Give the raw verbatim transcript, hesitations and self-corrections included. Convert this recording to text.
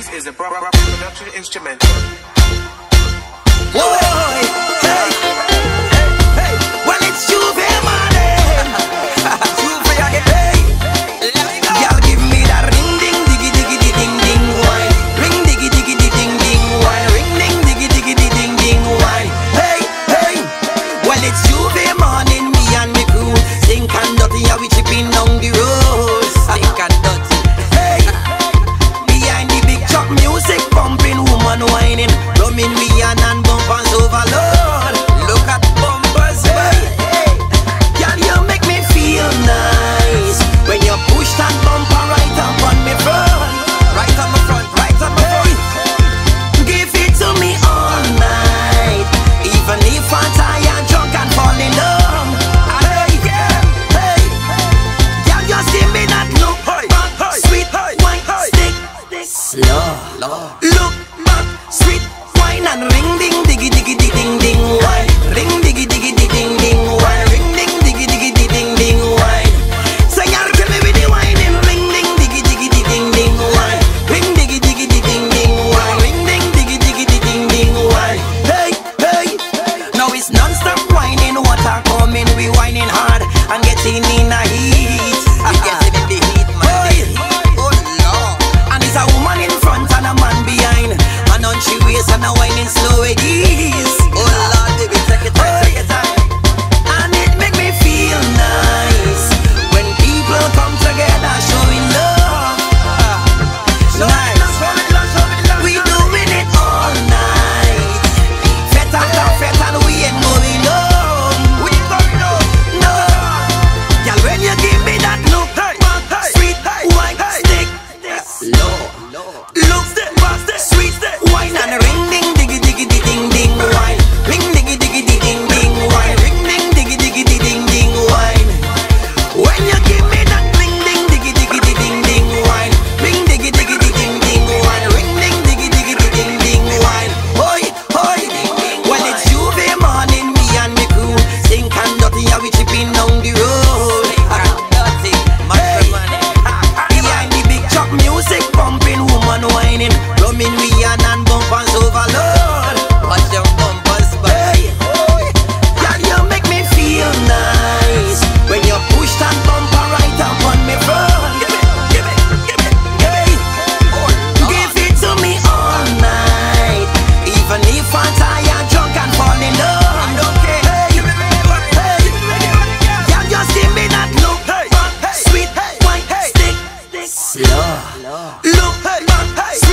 This is a proper production instrumental. Whoa, hey, hey, hey, well it's Juve money. Juve again, hey. Y'all give me that ring ding diggy diggy di ding ding wine. Ring diggy diggy di ding ding wine. Ring ding diggy diggy di ding ding wine. Hey, hey, well it's Juve morning. Me and me crew sing and dirty, yeah we chipping down the road. Sing and dirty, hey. Behind the big truck music pumping, woman whining, drumming we and and bumpers overload. Look at bumpers, hey. Girl, you make me feel nice when you push that bumper right up on me front, right on my front, right on my front. Give it to me all night, even if I'm tired, drunk and falling down. Hey, hey, girl, just give me that look, sweet wine stick, slow. Look back, sweet wine and ring ding diggy diggy di ding ding wine. Ring diggy diggy di ding ding wine. Ring ding diggy diggy di ding ding wine. So y'all kill me with the wine and ring ding diggy diggy di ding ding wine. Ring diggy diggy di ding ding wine. Ring ding diggy diggy di ding ding wine. Hey, hey, now it's non-stop whining, water coming, we whining hard and getting in a heat. We getting in the heat, man. Oh Lord, and it's a woman in front and a man behind, and on she waist and a whining slow it is. Oh Lord, baby, take it time, take it time. And it make me feel nice when people come together showing love. Nice. We doing it all night, fet after fet, and we ain't going home. We ain't going home, no. Girl, when you give me that look, sweet white stick, slow. Look, sweet wine and ring ding diggy diggy di ding ding wine. Ring diggy diggy di ding ding wine. Ring ding diggy diggy di ding ding wine. When you give me that ring ding diggy diggy di ding ding wine. Ring diggy diggy di ding ding wine. Ring ding diggy diggy di ding ding wine. Oi, oi. Well it's Juve morning, me and me crew sing and dirty, yeah we chipping down the road. Dirty, hey. Behind the big truck music pumping, woman whining, drumming we and and bumpers overload. Watch your bumpers, hey. Girl, you make me feel nice when you push that bumper right up on me front. Give it, give it, give it, hey. Give it to me all night, even if I'm tired, drunk and falling down. I don't care. Hey, hey. Girl, just give me that look, sweet white stick, slow. Look, sweet